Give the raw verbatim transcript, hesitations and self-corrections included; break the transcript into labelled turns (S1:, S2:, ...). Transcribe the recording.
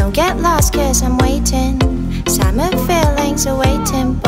S1: Don't get lost cause I'm waiting. Summer feelings are waiting.